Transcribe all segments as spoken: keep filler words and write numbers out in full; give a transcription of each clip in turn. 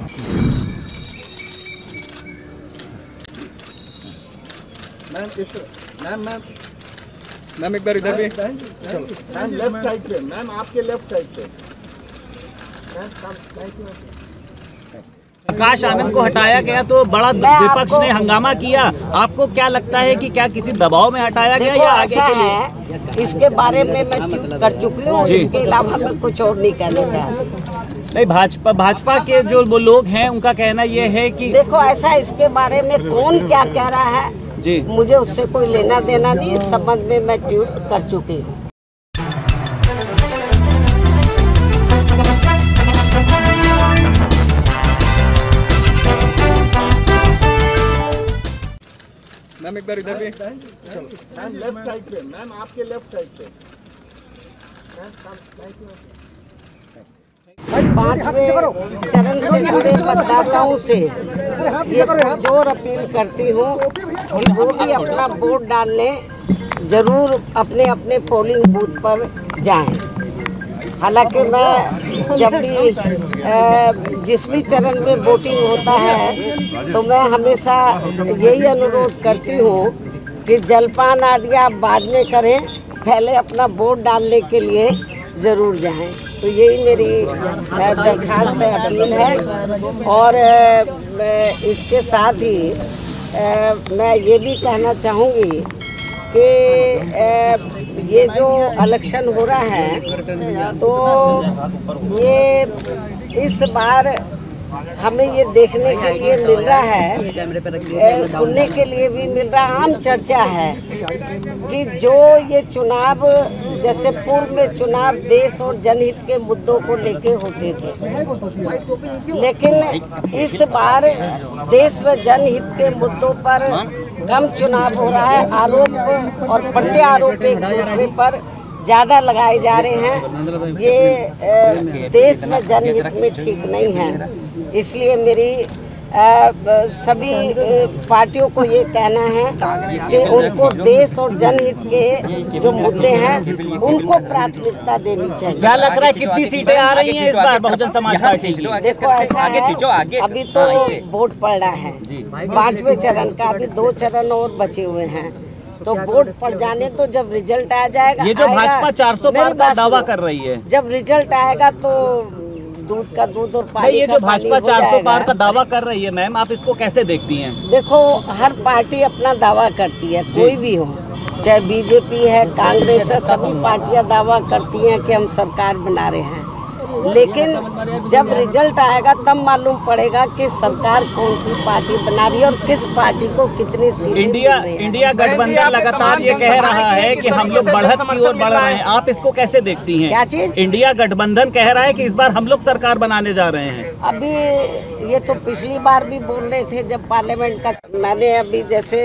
Ma'am ma'am ma'am ma'am एक बार इधर भी मैम लेफ्ट साइड पे, मैम आपके लेफ्ट साइड पे। आकाश आनंद को हटाया गया तो बड़ा विपक्ष ने हंगामा किया। आपको क्या लगता है कि क्या किसी दबाव में हटाया गया या आगे के लिए? है, इसके बारे में मैं ट्वीट कर चुकी हूँ। इसके अलावा मैं कुछ और नहीं कहना चाहती। नहीं, भाजपा भाजपा के जो वो लोग हैं उनका कहना ये है कि देखो ऐसा, इसके बारे में कौन क्या कह रहा है जी, मुझे उससे कोई लेना देना नहीं। इस संबंध में मैं ट्वीट कर चुकी हूँ। मैम एक बार इधर भी मैम लेफ्ट साइड पे, मैम आपके लेफ्ट साइड पे। पांचवें चरण से जुड़े मतदाताओं से ये जोर अपील करती हूँ कि वो भी अपना वोट डालने जरूर अपने अपने पोलिंग बूथ पर जाएं। हालांकि मैं जब भी जिस भी चरण में वोटिंग होता है तो मैं हमेशा यही अनुरोध करती हूँ कि जलपान आदि आप बाद में करें, पहले अपना वोट डालने के लिए ज़रूर जाएं। तो यही मेरी दरखास्त अपील है। और इसके साथ ही मैं ये भी कहना चाहूँगी कि ये जो इलेक्शन हो रहा है तो ये इस बार हमें ये देखने के लिए मिल रहा है, सुनने के लिए भी मिल रहा, आम चर्चा है कि जो ये चुनाव, जैसे पूर्व में चुनाव देश और जनहित के मुद्दों को लेके होते थे, लेकिन इस बार देश व जनहित के मुद्दों पर कम चुनाव हो रहा है। आरोप और प्रत्यारोप एक दूसरे पर ज़्यादा लगाए जा रहे हैं। ये देश में जनहित में ठीक नहीं है। इसलिए मेरी आ, सभी पार्टियों को ये कहना है कि उनको देश और जनहित के जो मुद्दे हैं उनको प्राथमिकता देनी चाहिए। क्या लग रहा है कितनी सीटें आ रही हैं इस बार बहुजन समाज पार्टी की? देखो ऐसा है, अभी तो वोट पड़ रहा है पांचवें चरण का, अभी दो चरण और बचे हुए हैं। तो वोट पड़ जाने तो जब रिजल्ट आ जाएगा, ये जो भाजपा चार सौ पार का दावा कर रही है, जब रिजल्ट आएगा तो दूध का दूध और पानी ये का जो पानी भाजपा चार सौ पार का जाएगा। दावा कर रही है मैम, आप इसको कैसे देखती हैं? देखो हर पार्टी अपना दावा करती है, कोई भी हो, चाहे बीजेपी है, कांग्रेस है, सभी पार्टियां दावा करती हैं कि हम सरकार बना रहे हैं। लेकिन जब रिजल्ट आएगा तब मालूम पड़ेगा कि सरकार कौन सी पार्टी बना रही है और किस पार्टी को कितनी सीटें इंडिया मिल रही हैं। इंडिया गठबंधन लगातार ये कह रहा है कि हम लोग बढ़त की ओर बढ़ रहे हैं। आप इसको कैसे देखती हैं? क्या चीज? इंडिया गठबंधन कह रहा है कि इस बार हम लोग सरकार बनाने जा रहे हैं। अभी ये तो पिछली बार भी बोल रहे थे जब पार्लियामेंट का, मैंने अभी जैसे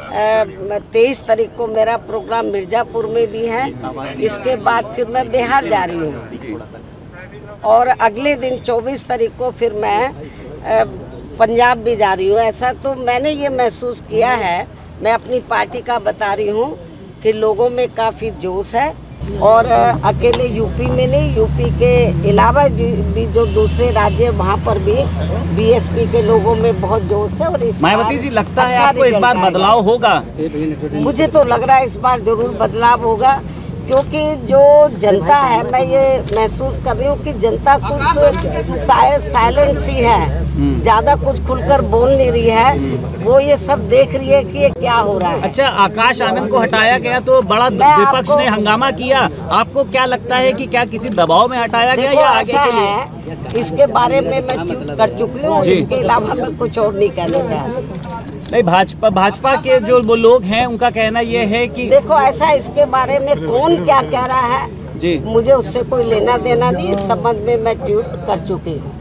तेईस तारीख को मेरा प्रोग्राम मिर्जापुर में भी है, इसके बाद फिर मैं बिहार जा रही हूँ और अगले दिन चौबीस तारीख को फिर मैं पंजाब भी जा रही हूँ। ऐसा तो मैंने ये महसूस किया है, मैं अपनी पार्टी का बता रही हूँ कि लोगों में काफ़ी जोश है। और अकेले यूपी में नहीं, यूपी के अलावा भी जो दूसरे राज्य वहाँ पर भी बीएसपी के लोगों में बहुत जोश है। और इस मायावती जी, लगता है अच्छा आपको इस बार बदलाव होगा? मुझे तो लग रहा है इस बार जरूर बदलाव होगा, क्योंकि जो जनता है, मैं ये महसूस कर रही हूँ कि जनता कुछ साइलेंट सी है, ज्यादा कुछ खुलकर बोल नहीं रही है। वो ये सब देख रही है कि ये क्या हो रहा है। अच्छा, आकाश आनंद को हटाया गया तो बड़ा विपक्ष ने हंगामा किया। आपको क्या लगता है कि क्या किसी दबाव में हटाया गया या आगे के लिए? है, इसके बारे में मैं ट्वीट कर चुकी हूँ। इसके अलावा मैं कुछ और नहीं कहना चाहती। नहीं, भाजपा भाजपा के जो वो लोग हैं उनका कहना ये है कि देखो ऐसा, इसके बारे में कौन क्या कह रहा है जी, मुझे मुझे उससे कोई लेना देना नहीं। इस संबंध में मैं ट्वीट कर चुकी हूँ।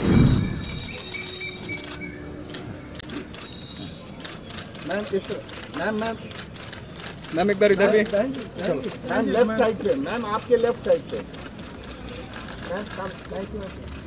मैम मैम मैम मैम एक बार इधर भी मैम लेफ्ट साइड पे, मैम आपके लेफ्ट साइड पे।